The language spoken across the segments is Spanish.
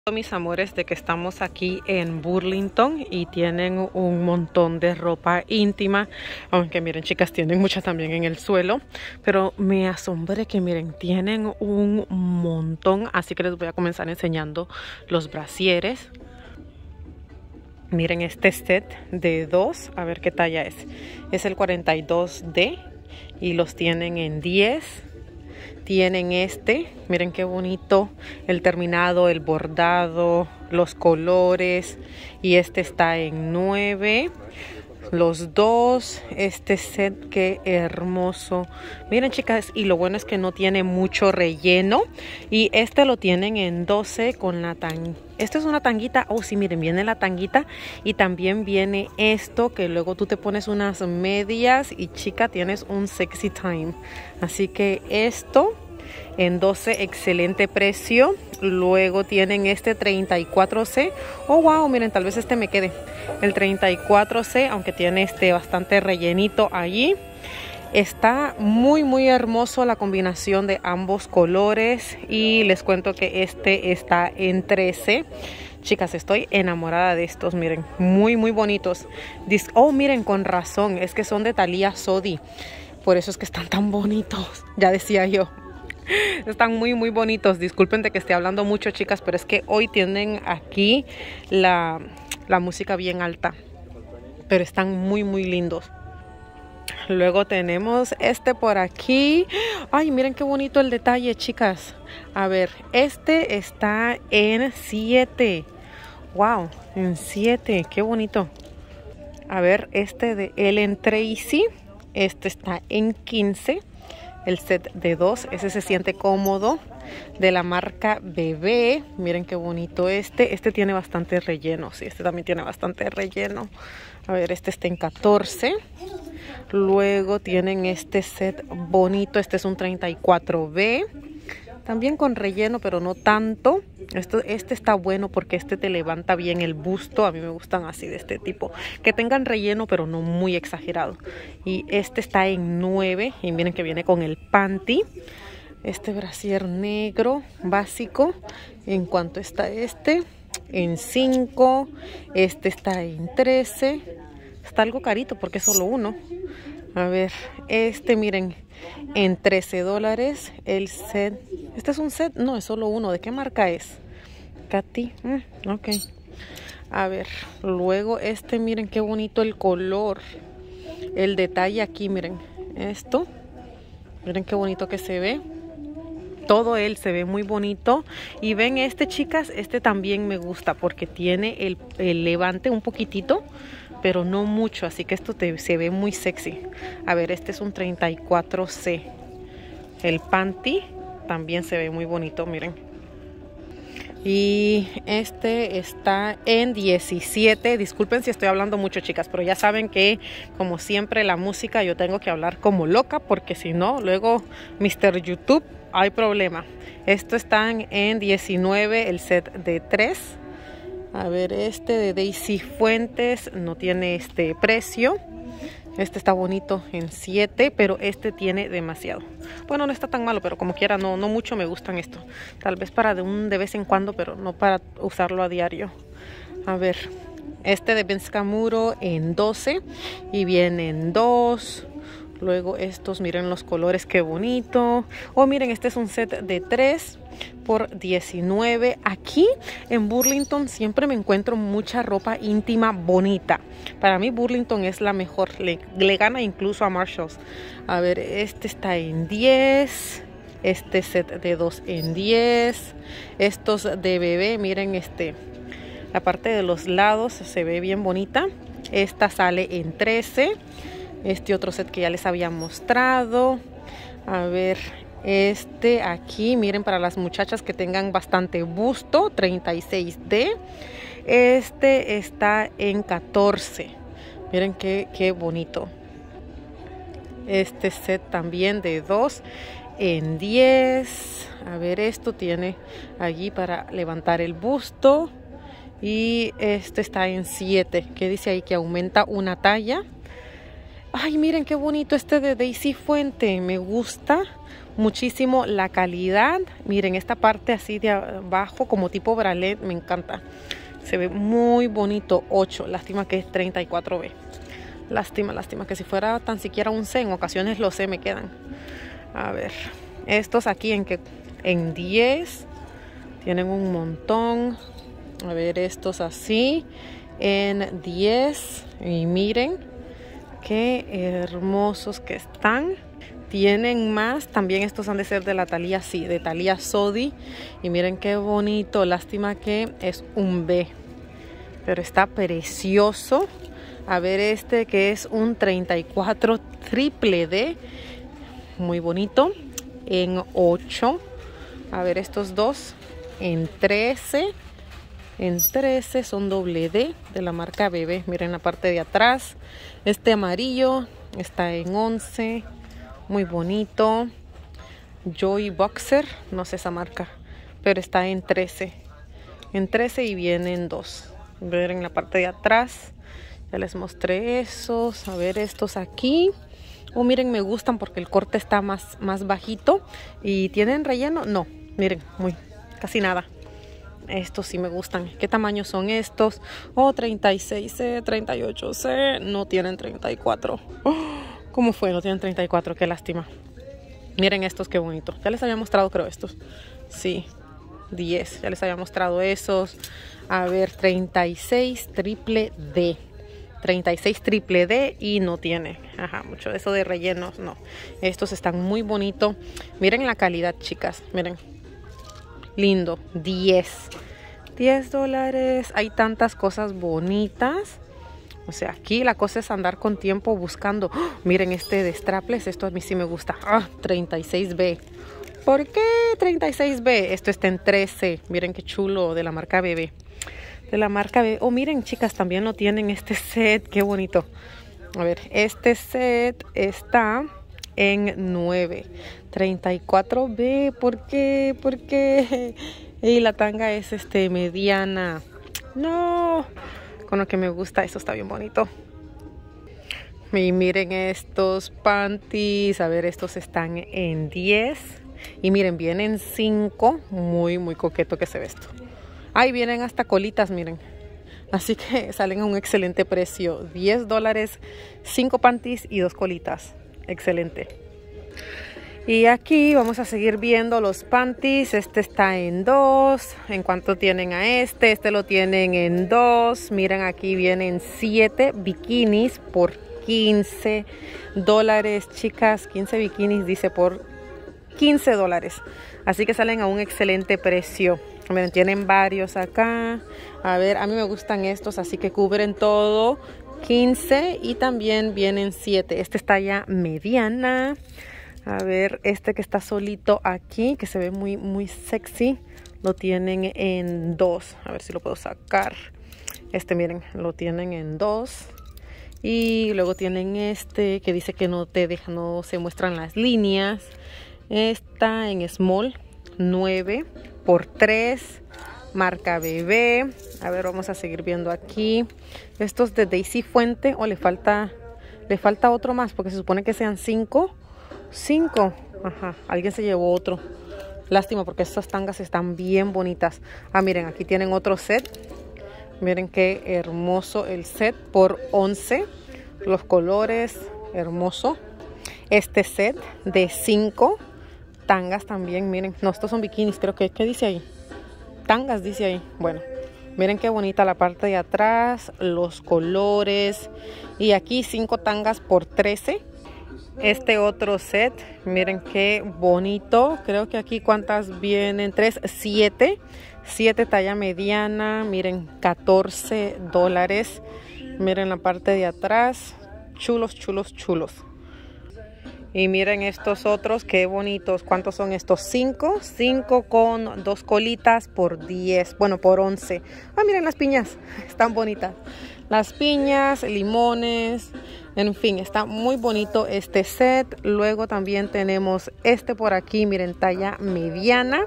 Mis amores, de que estamos aquí en Burlington y tienen un montón de ropa íntima, aunque miren chicas, tienen mucha también en el suelo, pero me asombré que miren, tienen un montón, así que les voy a comenzar enseñando los brasieres. Miren este set de 2, a ver qué talla es el 42D y los tienen en 10. Tienen este, miren qué bonito el terminado, el bordado, los colores, y este está en 9. Los dos, este set, qué hermoso. Miren chicas, y lo bueno es que no tiene mucho relleno. Y este lo tienen en 12 con la tanguita. Esto es una tanguita, oh sí, miren, viene la tanguita. Y también viene esto, que luego tú te pones unas medias y chica, tienes un sexy time. Así que esto en 12, excelente precio. Luego tienen este 34C. Oh wow, miren, tal vez este me quede. El 34C, aunque tiene bastante rellenito allí. Está muy hermoso la combinación de ambos colores. Y les cuento que este está en 13. Chicas, estoy enamorada de estos, miren, muy bonitos. Oh, miren, con razón, es que son de Thalia Sodi. Por eso es que están tan bonitos, ya decía yo. Están muy bonitos. Disculpen de que esté hablando mucho, chicas, pero es que hoy tienen aquí la música bien alta. Pero están muy lindos. Luego tenemos este por aquí. Ay, miren qué bonito el detalle, chicas. A ver, este está en 7. Wow, en 7. Qué bonito. A ver, este de Ellen Tracy. Este está en 15. El set de 2, ese se siente cómodo, de la marca Bebé. Miren qué bonito este tiene bastante relleno, sí, este también tiene bastante relleno. A ver, este está en 14. Luego tienen este set bonito, este es un 34B, también con relleno, pero no tanto. Este está bueno porque este te levanta bien el busto. A mí me gustan así de este tipo, que tengan relleno pero no muy exagerado. Y este está en 9 y miren que viene con el panty. Este brasier negro básico, ¿en cuánto está este? En 5. Este está en 13. Está algo carito porque es solo uno. A ver, miren, en $13 el set. Este es un set, no, es solo uno. ¿De qué marca es? Katy. Ok. A ver, luego miren qué bonito el color. El detalle aquí, miren. Esto. Miren qué bonito que se ve. Todo él se ve muy bonito. Y ven chicas, también me gusta porque tiene el levante un poquitito, pero no mucho, así que esto se ve muy sexy. A ver, este es un 34C. El panty también se ve muy bonito, miren. Y este está en 17. Disculpen si estoy hablando mucho, chicas, pero ya saben que, como siempre, la música yo tengo que hablar como loca, porque si no, luego Mr. YouTube hay problema. Esto están en 19, el set de 3. A ver, de Daisy Fuentes no tiene precio. Este está bonito en 7, pero tiene demasiado. Bueno, no está tan malo, pero como quiera, no mucho me gustan esto. Tal vez para de vez en cuando, pero no para usarlo a diario. A ver, de Benz Camuro en 12 y viene en 2. Luego miren los colores, qué bonito. Oh, miren, este es un set de 3 por 19. Aquí en Burlington siempre me encuentro mucha ropa íntima bonita. Para mí Burlington es la mejor. Le gana incluso a Marshalls. A ver, está en 10. Este set de 2 en 10. Estos de bebé, miren la parte de los lados se ve bien bonita. Esta sale en 13. Otro set que ya les había mostrado. A ver, aquí, miren, para las muchachas que tengan bastante busto, 36D. Está en 14. Miren qué bonito. Set también de 2 en 10. A ver, tiene allí para levantar el busto. Y está en 7. Que dice ahí que aumenta una talla. Ay, miren qué bonito de Daisy Fuente. Me gusta muchísimo la calidad. Miren esta parte así de abajo como tipo bralette, me encanta. Se ve muy bonito. 8, lástima que es 34B. Lástima que si fuera tan siquiera un C, en ocasiones los C me quedan. A ver, estos aquí en 10 tienen un montón. A ver, estos así en 10 y miren qué hermosos que están. Tienen más, también estos han de ser de la Thalia, sí, de Thalia Sodi. Y miren qué bonito, lástima que es un B, pero está precioso. A ver este que es un 34 triple D, muy bonito, en 8. A ver estos dos en 13. En 13 son doble D de la marca Bebé. Miren la parte de atrás. Este amarillo está en 11. Muy bonito. Joy Boxer. No sé esa marca. Pero está en 13. En 13 y vienen 2. Miren la parte de atrás. Ya les mostré esos. A ver estos aquí. Oh, miren, me gustan porque el corte está más bajito. ¿Y tienen relleno? No. Miren, casi nada. Estos sí me gustan. ¿Qué tamaño son estos? Oh, 36C, 38C. No tienen 34. Oh, ¿cómo fue? No tienen 34. Qué lástima. Miren estos, qué bonito. Ya les había mostrado, creo, estos. Sí, 10. Ya les había mostrado esos. A ver, 36 triple D. 36 triple D y no tiene mucho de eso de rellenos, no. Estos están muy bonitos. Miren la calidad, chicas. Miren. Lindo. 10 $10. Hay tantas cosas bonitas. O sea, aquí la cosa es andar con tiempo buscando. ¡Oh! Miren este de strapless. Esto a mí sí me gusta. 36B. ¿Por qué 36B? Esto está en 13. Miren qué chulo, de la marca Bebé. De la marca Bebé. Oh, miren, chicas, también lo tienen este set. Qué bonito. A ver, este set está en 9. 34B. ¿Por qué? ¿Por qué? Y la tanga es mediana. No. Con lo que me gusta, esto está bien bonito. Y miren estos panties. A ver, estos están en 10. Y miren, vienen 5. Muy coqueto que se ve esto. Ahí vienen hasta colitas, miren. Así que salen a un excelente precio. $10, 5 panties y 2 colitas. Excelente. Y aquí vamos a seguir viendo los panties. Este está en 2. ¿En cuánto tienen a este? Este lo tienen en 2. Miren, aquí vienen 7 bikinis por $15, chicas. 15 bikinis dice por $15. Así que salen a un excelente precio. Miren, tienen varios acá. A ver, a mí me gustan estos, así que cubren todo. 15 y también vienen 7. Este está ya mediana. A ver, este que está solito aquí, que se ve muy sexy, lo tienen en 2. A ver si lo puedo sacar. Este, miren, lo tienen en 2. Y luego tienen este que dice que no se muestran las líneas. Está en small, 9 por 3, marca Bebé. A ver, vamos a seguir viendo aquí. Estos de Daisy Fuente, o le falta otro más, porque se supone que sean 5. 5. Ajá, alguien se llevó otro. Lástima, porque estas tangas están bien bonitas. Ah, miren, aquí tienen otro set. Miren qué hermoso el set por 11. Los colores, hermoso. Este set de 5 tangas también, miren. No, estos son bikinis, creo que. ¿Qué dice ahí? Tangas dice ahí. Bueno, miren qué bonita la parte de atrás, los colores. Y aquí 5 tangas por 13. Este otro set, miren qué bonito. Creo que aquí cuántas vienen, 3, 7. 7 talla mediana, miren, $14. Miren la parte de atrás, chulos. Y miren estos otros, qué bonitos. ¿Cuántos son estos? 5. 5 con 2 colitas por 10. Bueno, por 11. Ah, miren las piñas. Están bonitas. Las piñas, limones. En fin, está muy bonito este set. Luego también tenemos este por aquí. Miren, talla mediana.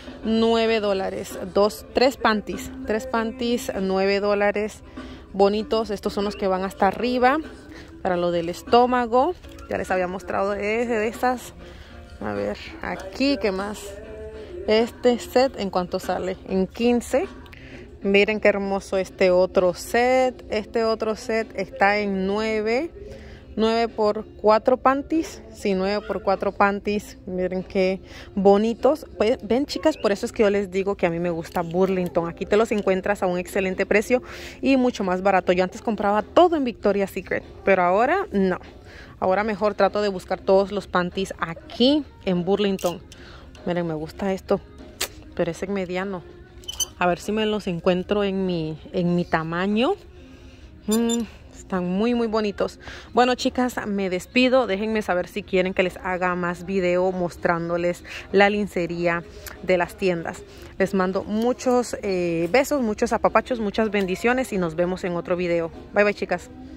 $9. 3 panties. 3 panties, $9. Bonitos. Estos son los que van hasta arriba. Para lo del estómago. Ya les había mostrado de esas A ver, aquí, ¿qué más? Este set, ¿en cuánto sale? En 15. Miren qué hermoso este otro set. Este otro set está en 9. 9 por 4 panties. Sí, 9 por 4 panties. Miren qué bonitos. Pues, ven, chicas, por eso es que yo les digo que a mí me gusta Burlington. Aquí te los encuentras a un excelente precio y mucho más barato. Yo antes compraba todo en Victoria's Secret, pero ahora no. Ahora mejor trato de buscar todos los panties aquí en Burlington. Miren, me gusta esto, pero es en mediano. A ver si me los encuentro en mi tamaño. Están muy bonitos. Bueno, chicas, me despido. Déjenme saber si quieren que les haga más video mostrándoles la lencería de las tiendas. Les mando muchos besos, muchos apapachos, muchas bendiciones y nos vemos en otro video. Bye, chicas.